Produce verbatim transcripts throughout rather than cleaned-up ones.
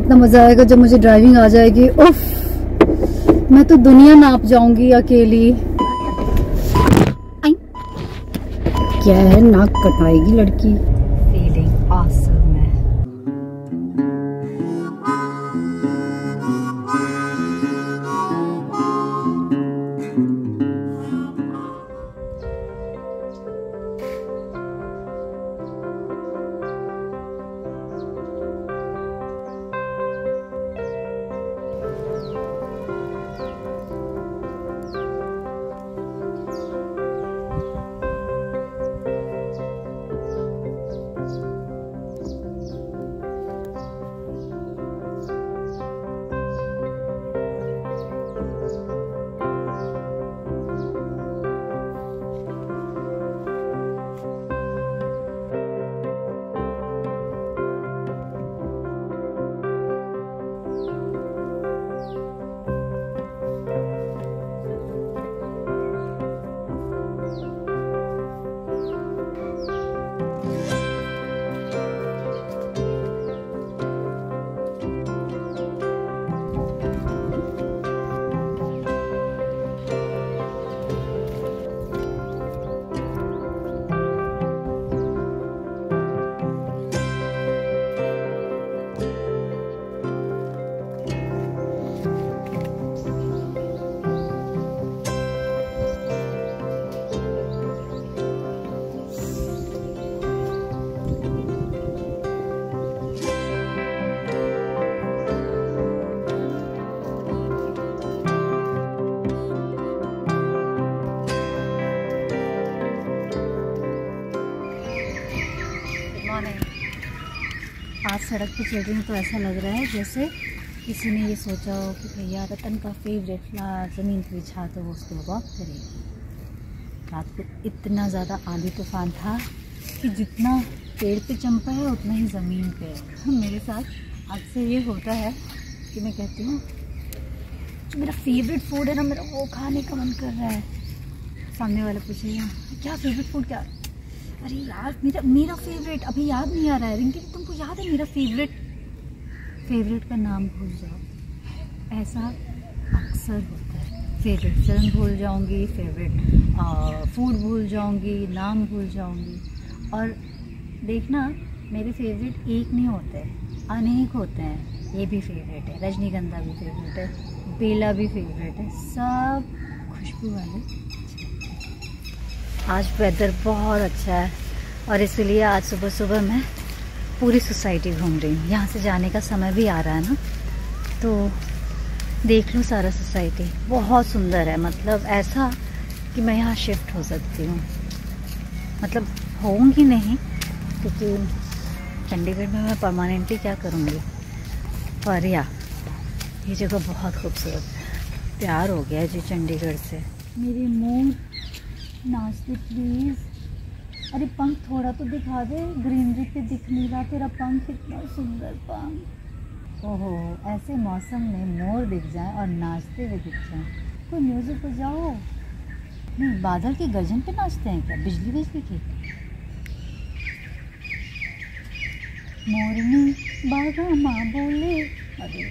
कितना मजा आएगा जब मुझे ड्राइविंग आ जाएगी। उफ, मैं तो दुनिया नाप जाऊंगी अकेली। क्या है, नाक कटाएगी लड़की। फीलिंग ऑसम है। आज सड़क पे चल रही हूँ तो ऐसा लग रहा है जैसे किसी ने ये सोचा हो कि भैया रतन का फेवरेट फ्लावर ज़मीन पे बिछा तो वो उसको वॉक करेगी। रात को इतना ज़्यादा आंधी तूफान था कि जितना पेड़ पे चंपा है उतना ही ज़मीन पे है। मेरे साथ आज से ये होता है कि मैं कहती हूँ जो मेरा फेवरेट फूड है ना, मेरा वो खाने का मन कर रहा है। सामने वाला पूछेगा क्या फेवरेट फूड, क्या, अरे यार मेरा मेरा फेवरेट अभी याद नहीं आ रहा है। रिंकी तुमको याद है मेरा फेवरेट? फेवरेट का नाम भूल जाओ, ऐसा अक्सर होता है। फेवरेट फिल्म भूल जाऊंगी, फेवरेट फूड भूल जाऊंगी, नाम भूल जाऊंगी। और देखना मेरे फेवरेट एक नहीं होते, अनेक होते हैं। ये भी फेवरेट है, रजनीगंधा भी फेवरेट है, बेला भी फेवरेट है, सब खुशबू वाले। आज वेदर बहुत अच्छा है और इसलिए आज सुबह सुबह मैं पूरी सोसाइटी घूम रही हूँ। यहाँ से जाने का समय भी आ रहा है ना, तो देख लूँ सारा सोसाइटी। बहुत सुंदर है, मतलब ऐसा कि मैं यहाँ शिफ्ट हो सकती हूँ। मतलब होऊंगी नहीं क्योंकि चंडीगढ़ में मैं परमानेंटली क्या करूँगी, पर या ये जगह बहुत खूबसूरत है। प्यार हो गया है जी चंडीगढ़ से। मेरी मुँह नाचते प्लीज़। अरे पंख थोड़ा तो दिखा दे, ग्रीनरी पे दिख नहीं रहा तेरा पंख, इतना सुंदर पंख। ओहो, ऐसे मौसम में मोर दिख जाए और नाचते हुए दिख जाए, कोई म्यूज़िक बजाओ। नहीं, बादल की गर्जन पे नाचते हैं क्या, बिजली बिजली की? मोरनी बागा माँ बोले। अरे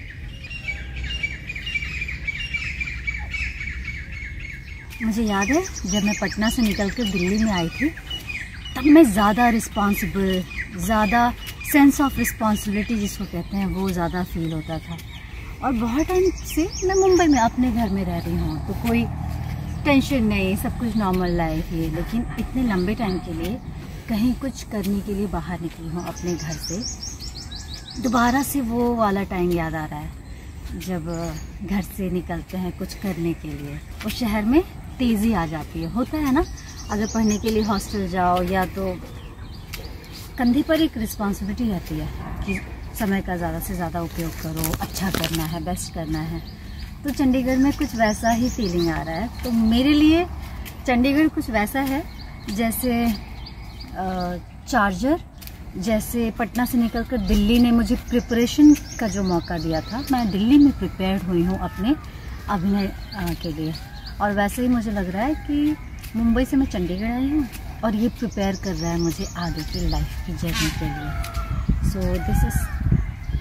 मुझे याद है जब मैं पटना से निकल कर दिल्ली में आई थी तब मैं ज़्यादा रिस्पॉन्सिबल, ज़्यादा सेंस ऑफ रिस्पॉन्सिबिलिटी जिसको कहते हैं वो ज़्यादा फील होता था। और बहुत टाइम से मैं मुंबई में अपने घर में रह रही हूँ तो कोई टेंशन नहीं, सब कुछ नॉर्मल लाइफ ही। लेकिन इतने लंबे टाइम के लिए कहीं कुछ करने के लिए बाहर निकली हूँ अपने घर से, दोबारा से वो वाला टाइम याद आ रहा है जब घर से निकलते हैं कुछ करने के लिए। उस शहर में तेज़ी आ जाती है, होता है ना, अगर पढ़ने के लिए हॉस्टल जाओ या तो कंधे पर एक रिस्पॉन्सिबिलिटी रहती है कि समय का ज़्यादा से ज़्यादा उपयोग करो, अच्छा करना है, बेस्ट करना है। तो चंडीगढ़ में कुछ वैसा ही फीलिंग आ रहा है। तो मेरे लिए चंडीगढ़ कुछ वैसा है जैसे चार्जर, जैसे पटना से निकलकर दिल्ली ने मुझे प्रिपरेशन का जो मौका दिया था, मैं दिल्ली में प्रिपेयर्ड हुई हूँ अपने अभिनय के लिए। और वैसे ही मुझे लग रहा है कि मुंबई से मैं चंडीगढ़ आई हूँ और ये प्रिपेयर कर रहा है मुझे आगे की लाइफ की जर्नी के लिए। So this is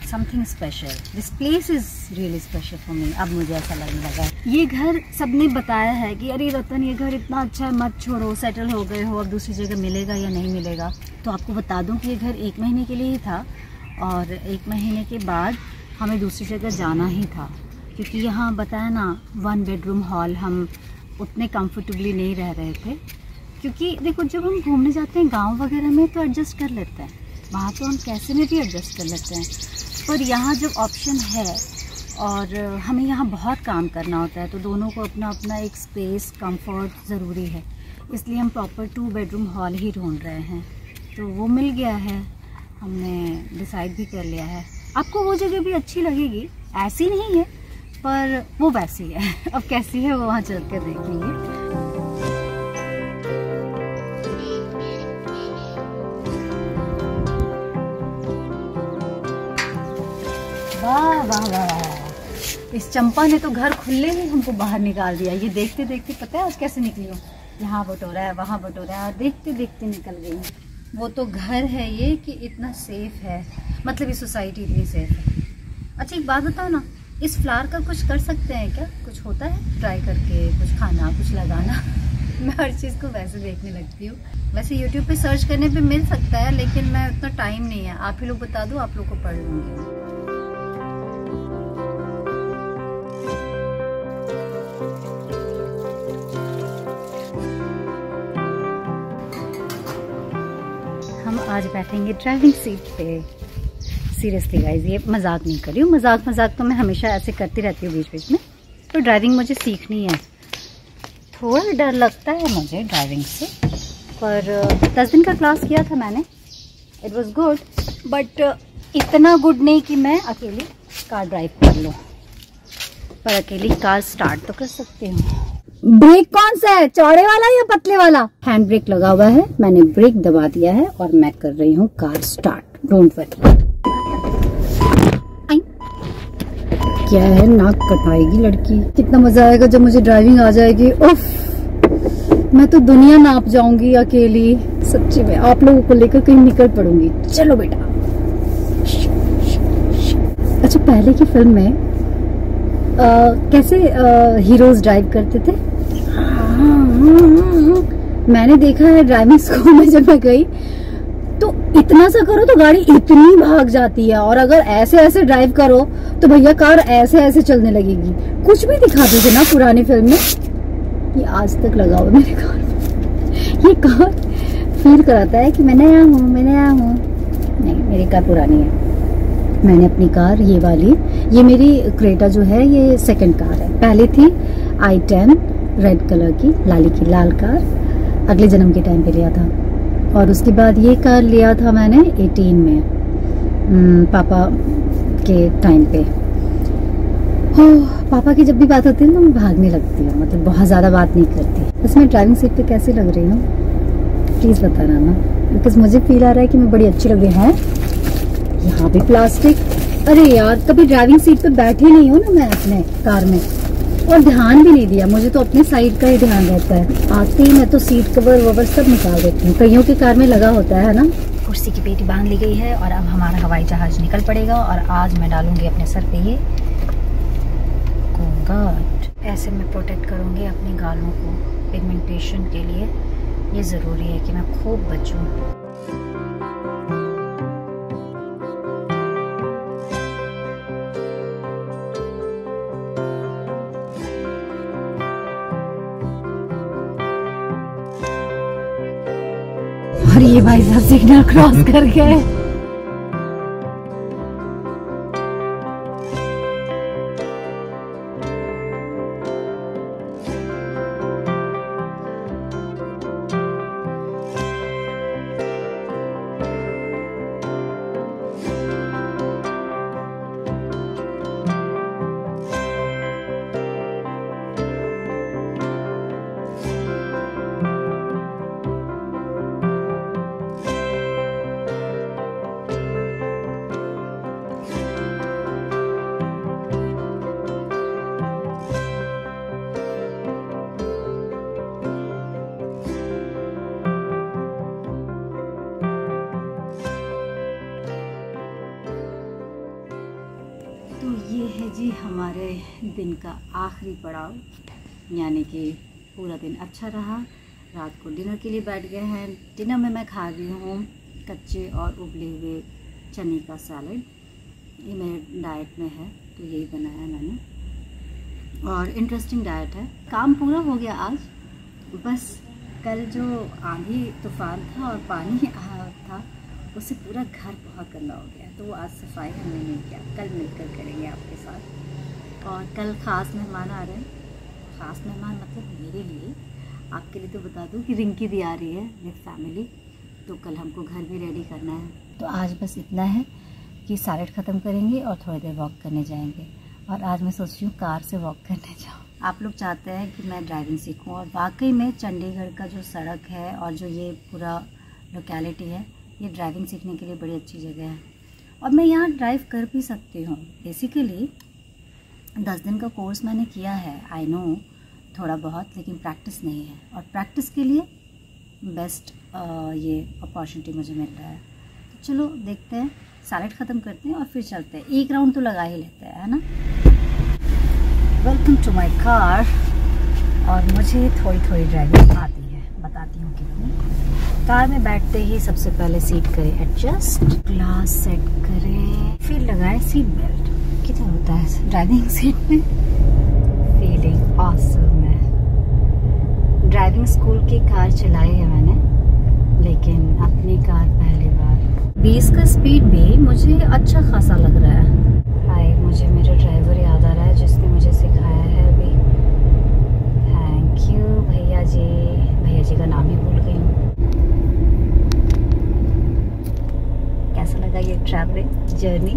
something special, this place is really special for me. अब मुझे ऐसा लगने लगा ये घर सबने बताया है कि अरे रतन ये घर इतना अच्छा है, मत छोड़ो, सेटल हो गए हो, अब दूसरी जगह मिलेगा या नहीं मिलेगा। तो आपको बता दूं कि ये घर एक महीने के लिए ही था और एक महीने के बाद हमें दूसरी जगह जाना ही था, क्योंकि यहाँ बताया ना वन बेडरूम हॉल हम उतने कंफर्टेबली नहीं रह रहे थे। क्योंकि देखो जब हम घूमने जाते हैं गांव वगैरह में तो एडजस्ट कर लेते हैं, वहाँ तो हम कैसे में भी एडजस्ट कर लेते हैं, पर यहाँ जब ऑप्शन है और हमें यहाँ बहुत काम करना होता है तो दोनों को अपना अपना एक स्पेस कंफर्ट ज़रूरी है, इसलिए हम प्रॉपर टू बेडरूम हॉल ही ढूंढ रहे हैं। तो वो मिल गया है, हमने डिसाइड भी कर लिया है। आपको वो जगह भी अच्छी लगेगी, ऐसी नहीं है पर वो वैसी है। अब कैसी है वो वहाँ चल कर देखेंगे। वाह वाह वाह, इस चंपा ने तो घर खुले ही हमको बाहर निकाल दिया। ये देखते देखते पता है आज कैसे निकली हूँ, यहाँ बटोरा है वहाँ बटोरा है और देखते देखते निकल गई। वो तो घर है ये कि इतना सेफ है, मतलब ये सोसाइटी इतनी सेफ है। अच्छा एक बात बताओ ना, इस फ्लावर का कुछ कर सकते हैं क्या? कुछ होता है ट्राई करके, कुछ खाना कुछ लगाना? मैं हर चीज़ को वैसे देखने लगती हूँ। वैसे यूट्यूब पे सर्च करने पे मिल सकता है, लेकिन मैं उतना टाइम नहीं है। आप ही लोग बता दो, आप लोग को पढ़ लूँगी। हम आज बैठेंगे ड्राइविंग सीट पे। सीरियसली गाइज, ये मजाक नहीं कर रही हूँ, मजाक मजाक तो मैं हमेशा ऐसे करती रहती हूँ बीच बीच में। तो ड्राइविंग मुझे सीखनी है, थोड़ा डर लगता है मुझे ड्राइविंग से, पर दस दिन का क्लास किया था मैंने, इट वाज गुड, बट इतना गुड नहीं कि मैं अकेली कार ड्राइव कर लूँ, पर अकेली कार स्टार्ट तो कर सकती हूँ। ब्रेक कौन सा है, चौड़े वाला या पतले वाला? हैंड ब्रेक लगा हुआ है, मैंने ब्रेक दबा दिया है और मैं कर रही हूँ कार स्टार्ट। Don't worry. क्या है, नाक कटाएगी लड़की। कितना मजा आएगा जब मुझे ड्राइविंग आ जाएगी। उफ, मैं तो दुनिया नाप जाऊंगी अकेली, सच्ची में। आप लोगों को लेकर कहीं निकल पड़ूंगी। चलो बेटा। अच्छा, पहले की फिल्म में आ, कैसे हीरोज ड्राइव करते थे? मैंने देखा है ड्राइविंग स्कूल में जब मैं गई तो इतना सा करो तो गाड़ी इतनी भाग जाती है, और अगर ऐसे ऐसे ड्राइव करो तो भैया कार ऐसे ऐसे चलने लगेगी। कुछ भी दिखाते थे ना पुरानी फिल्म में। ये आज तक लगा हुआ मेरे कार में। ये कार फील कराता है कि मैं नया हूँ, मैं नया हूँ। नहीं, मेरी कार पुरानी है। मैंने अपनी कार ये वाली, ये मेरी क्रेटा जो है ये सेकंड कार है। पहले थी आई टेन रेड कलर की, लाली की लाल कार, अगले जन्म के टाइम पे लिया था। और उसके बाद ये कार लिया था मैंने अठारह में, पापा के टाइम पे। हो, पापा की जब भी बात होती है ना मैं भागने लगती हूँ, मतलब बहुत ज़्यादा बात नहीं करती। बस मैं ड्राइविंग सीट पे कैसी लग रही हूँ प्लीज़ बताना ना, बिकॉज मुझे फील आ रहा है कि मैं बड़ी अच्छी लग रही हूँ। यहाँ भी प्लास्टिक, अरे यार कभी ड्राइविंग सीट पे बैठी नहीं हूँ ना मैं अपने कार में, और ध्यान भी नहीं दिया। मुझे तो अपनी साइड का ही ध्यान रहता है। आते ही मैं तो सीट कवर ववर सब निकाल देती हूँ। कईयों की कार में लगा होता है ना। कुर्सी की पेटी बांध ली गई है और अब हमारा हवाई जहाज निकल पड़ेगा, और आज मैं डालूंगी अपने सर पे ये घूंघट। ऐसे मैं प्रोटेक्ट करूंगी अपने गालों को पिगमेंटेशन के लिए। ये ज़रूरी है कि मैं खूब बचूं। और ये भाई साहब सिग्नल क्रॉस कर गए। तो ये है जी हमारे दिन का आखिरी पड़ाव, यानी कि पूरा दिन अच्छा रहा। रात को डिनर के लिए बैठ गए हैं। डिनर में मैं खा रही हूँ कच्चे और उबले हुए चने का सैलड। ये मेरे डाइट में है, तो यही बनाया है मैंने, और इंटरेस्टिंग डाइट है। काम पूरा हो गया आज, बस कल जो आंधी तूफान था और पानी आया था उससे पूरा घर बहुत गंदा हो गया, तो वो आज सफाई हमने नहीं किया। कल मिलकर करेंगे आपके साथ। और कल ख़ास मेहमान आ रहे हैं। ख़ास मेहमान मतलब मेरे लिए, आपके लिए तो बता दूं कि रिंकी भी आ रही है विद फैमिली, तो कल हमको घर भी रेडी करना है। तो आज बस इतना है कि सैलेड ख़त्म करेंगे और थोड़ी देर वॉक करने जाएंगे। और आज मैं सोच रही हूँ कार से वॉक करने जाऊँ। आप लोग चाहते हैं कि मैं ड्राइविंग सीखूँ, और वाकई में चंडीगढ़ का जो सड़क है और जो ये पूरा लोकेलिटी है, ये ड्राइविंग सीखने के लिए बड़ी अच्छी जगह है। और मैं यहाँ ड्राइव कर भी सकती हूँ। बेसिकली दस दिन का कोर्स मैंने किया है, आई नो थोड़ा बहुत, लेकिन प्रैक्टिस नहीं है। और प्रैक्टिस के लिए बेस्ट ये अपॉर्चुनिटी मुझे मिल रहा है। तो चलो देखते हैं, सैलेड ख़त्म करते हैं और फिर चलते हैं। एक राउंड तो लगा ही लेते हैं, है ना। Welcome to my car. और मुझे थोड़ी थोड़ी ड्राइविंग आती है, बताती हूँ कितनी। कार में बैठते ही सबसे पहले सीट करें एडजस्ट, ग्लास सेट करें, फिर लगाएं सीट बेल्ट। कितना होता है ड्राइविंग सीट में, फीलिंग ऑसम है। ड्राइविंग स्कूल की कार चलाई है मैंने, लेकिन अपनी कार पहली बार। बीस का स्पीड भी मुझे अच्छा खासा लग रहा है। हाय, मुझे मेरा ड्राइवर याद आ रहा है जिसने मुझे सिखाया है अभी। थैंक यू भैया जी। भैया जी का नाम ही भूल गई हूँ। कैसा लगा ये ट्रैवलिंग जर्नी?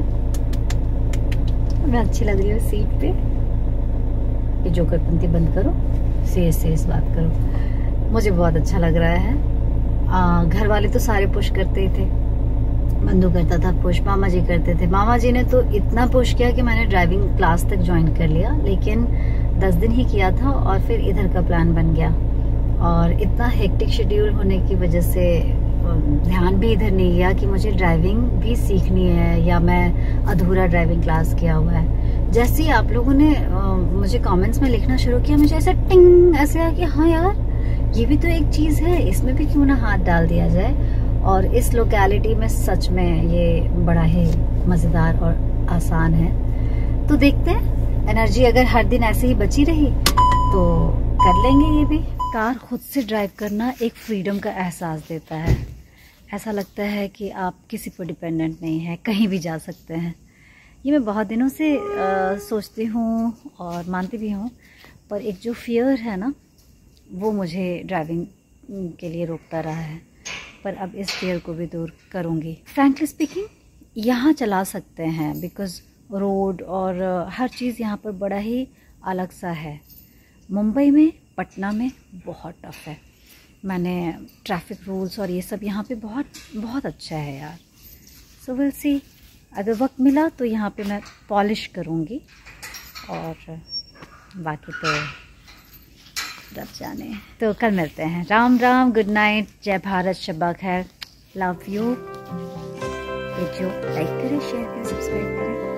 मैं अच्छी लग रही हूँ सीट पे। ये जोकरपंती बंद करो, सीरियस सीरियस बात करो। मुझे बहुत अच्छा लग रहा है। आ, घर वाले तो सारे पुश करते ही थे। बंधु करता था पुश, मामा जी करते थे। मामा जी ने तो इतना पुश किया कि मैंने ड्राइविंग क्लास तक ज्वाइन कर लिया, लेकिन दस दिन ही किया था और फिर इधर का प्लान बन गया। और इतना हेक्टिक शेड्यूल होने की वजह से ध्यान भी इधर नहीं गया कि मुझे ड्राइविंग भी सीखनी है, या मैं अधूरा ड्राइविंग क्लास किया हुआ है। जैसे ही आप लोगों ने आ, मुझे कमेंट्स में लिखना शुरू किया, मुझे ऐसा टिंग ऐसे आया कि हाँ यार, ये भी तो एक चीज़ है, इसमें भी क्यों ना हाथ डाल दिया जाए। और इस लोकेलिटी में सच में ये बड़ा ही मज़ेदार और आसान है। तो देखते हैं, एनर्जी अगर हर दिन ऐसे ही बची रही तो कर लेंगे ये भी। कार खुद से ड्राइव करना एक फ्रीडम का एहसास देता है। ऐसा लगता है कि आप किसी पर डिपेंडेंट नहीं है, कहीं भी जा सकते हैं। ये मैं बहुत दिनों से आ, सोचती हूँ और मानती भी हूँ, पर एक जो फियर है ना, वो मुझे ड्राइविंग के लिए रोकता रहा है। पर अब इस फियर को भी दूर करूँगी। फ्रैंकली स्पीकिंग, यहाँ चला सकते हैं बिकॉज़ रोड और हर चीज़ यहाँ पर बड़ा ही अलग सा है। मुंबई में, पटना में बहुत टफ है। मैंने ट्रैफिक रूल्स और ये सब यहाँ पे बहुत बहुत अच्छा है यार। सो विल सी, अगर वक्त मिला तो यहाँ पे मैं पॉलिश करूँगी, और बाकी तो रब जाने। तो कल मिलते हैं। राम राम, गुड नाइट, जय भारत, शब्बा खैर, लव यू। वीडियो लाइक करें, शेयर करें, सब्सक्राइब करें।